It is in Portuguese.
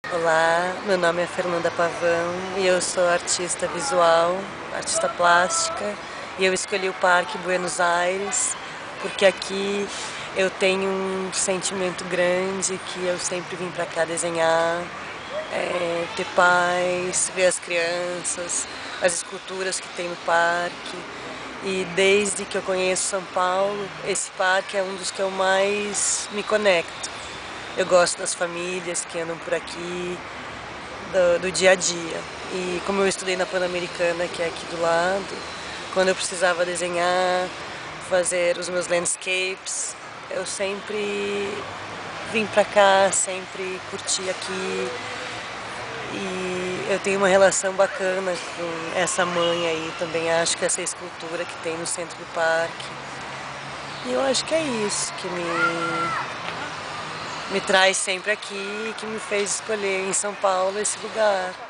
Olá, meu nome é Fernanda Pavão e eu sou artista visual, artista plástica, e eu escolhi o Parque Buenos Aires porque aqui eu tenho um sentimento grande que eu sempre vim para cá desenhar, ter paz, ver as crianças, as esculturas que tem no parque. E desde que eu conheço São Paulo, esse parque é um dos que eu mais me conecto. Eu gosto das famílias que andam por aqui, do dia a dia. E como eu estudei na Pan-Americana, que é aqui do lado, quando eu precisava desenhar, fazer os meus landscapes, eu sempre vim pra cá, sempre curti aqui. E eu tenho uma relação bacana com essa mãe aí também. Acho que essa escultura que tem no centro do parque. E eu acho que é isso que me traz sempre aqui e que me fez escolher em São Paulo esse lugar.